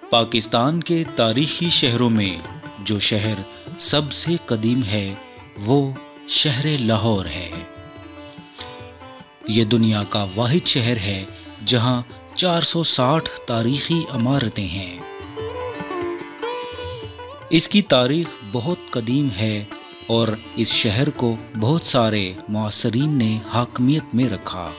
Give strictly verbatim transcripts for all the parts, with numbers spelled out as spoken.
پاکستان کے تاریخی شہروں میں جو شہر سب سے قدیم ہے وہ شہر لاہور ہے۔ یہ دنیا کا واحد شہر ہے جہاں چار سو ساٹھ تاریخی عمارتیں ہیں۔ اس کی تاریخ بہت قدیم ہے اور اس شہر کو بہت سارے معاصرین نے حاکمیت میں رکھا۔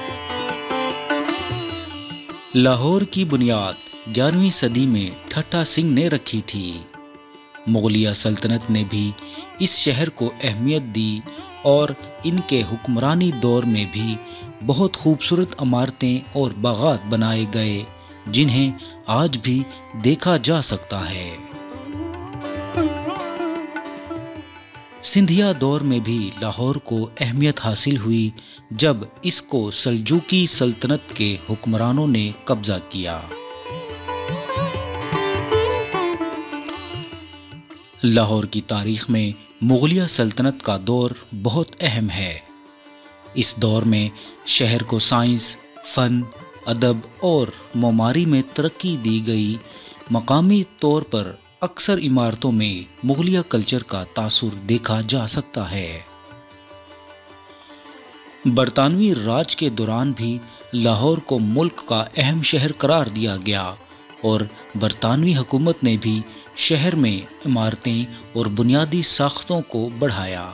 لاہور کی بنیاد گیارہویں صدی میں ٹھٹھا سنگھ نے رکھی تھی۔ مغلیہ سلطنت نے بھی اس شہر کو اہمیت دی اور ان کے حکمرانی دور میں بھی بہت خوبصورت عمارتیں اور باغات بنائے گئے جنہیں آج بھی دیکھا جا سکتا ہے۔ سندھیا دور میں بھی لاہور کو اہمیت حاصل ہوئی جب اس کو سلجوقی سلطنت کے حکمرانوں نے قبضہ کیا۔ لاہور کی تاریخ میں مغلیہ سلطنت کا دور بہت اہم ہے۔ اس دور میں شہر کو سائنس، فن، ادب اور معماری میں ترقی دی گئی۔ مقامی طور پر اکثر عمارتوں میں مغلیہ کلچر کا تاثر دیکھا جا سکتا ہے۔ برطانوی راج کے دوران بھی لاہور کو ملک کا اہم شہر قرار دیا گیا اور برطانوی حکومت نے بھی شہر میں عمارتیں اور بنیادی ساختوں کو بڑھایا۔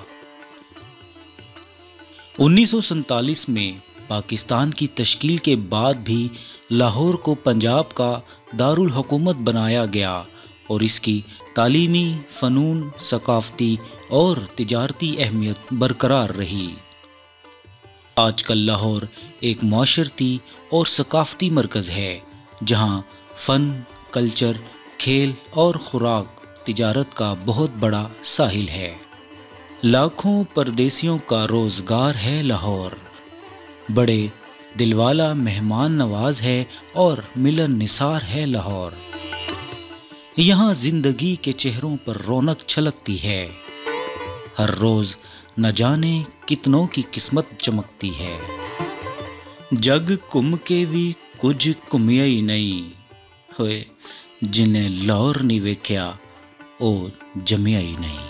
انیس سو سینتالیس میں پاکستان کی تشکیل کے بعد بھی لاہور کو پنجاب کا دارالحکومت بنایا گیا اور اس کی تعلیمی، فنون، ثقافتی اور تجارتی اہمیت برقرار رہی۔ آج کل لاہور ایک معاشرتی اور ثقافتی مرکز ہے جہاں فن، کلچر، کھیل اور خوراک تجارت کا بہت بڑا ساحل ہے۔ لاکھوں پردیسیوں کا روزگار ہے لاہور۔ بڑے دل والا مہمان نواز ہے اور ملن نثار ہے لاہور۔ یہاں زندگی کے چہروں پر رونق چھلکتی ہے۔ ہر روز نہ جانے کتنوں کی قسمت چمکتی ہے۔ جگ کم کے بھی کچھ کمیا ہی نہیں ہوئے جنہیں لاہور نہیں ویکھیا او جمیا ہی نہیں۔